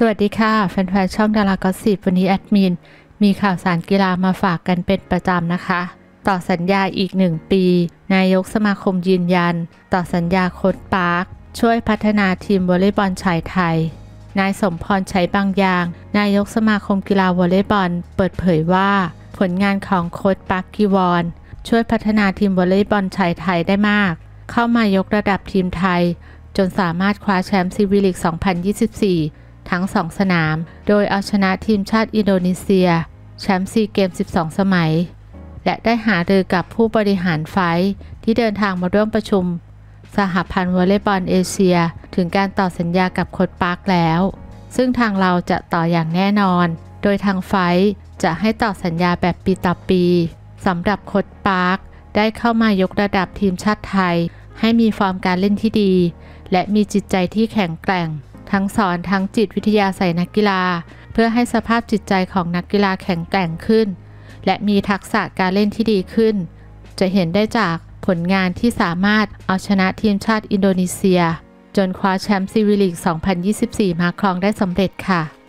สวัสดีค่ะแฟนๆช่องดารากอสซิปวันนี้แอดมินมีข่าวสารกีฬามาฝากกันเป็นประจำนะคะต่อสัญญาอีก1 ปีนายกสมาคมยืนยันต่อสัญญาโค้ชปาร์คช่วยพัฒนาทีมวอลเลย์บอลชายไทยนายสมพรใช้บางอย่างนายกสมาคมกีฬาวอลเลย์บอลเปิดเผยว่าผลงานของโค้ชปาร์คกีวอนช่วยพัฒนาทีมวอลเลย์บอลชายไทยได้มากเข้ามายกระดับทีมไทยจนสามารถคว้าแชมป์ซีวีลีก 2024 ทั้ง2สนามโดยเอาชนะทีมชาติอินโดนีเซียแชมป์ซีเกม 12 สมัยและได้หารือกับผู้บริหารไฟท์ที่เดินทางมาร่วมประชุมสหพันธ์วอลเลย์บอลเอเชียถึงการต่อสัญญากับโค้ชปาร์คแล้วซึ่งทางเราจะต่ออย่างแน่นอนโดยทางไฟท์จะให้ต่อสัญญาแบบปีต่อปีสำหรับโค้ชปาร์คได้เข้ามายกระดับทีมชาติไทยให้มีฟอร์มการเล่นที่ดีและมีจิตใจที่แข็งแกร่งทั้งสอนทั้งจิตวิทยาใส่นักกีฬาเพื่อให้สภาพจิตใจของนักกีฬาแข็งแกร่งขึ้นและมีทักษะการเล่นที่ดีขึ้นจะเห็นได้จากผลงานที่สามารถเอาชนะทีมชาติอินโดนีเซียจนคว้าแชมป์ซีวีลีก 2024 มาครองได้สำเร็จค่ะ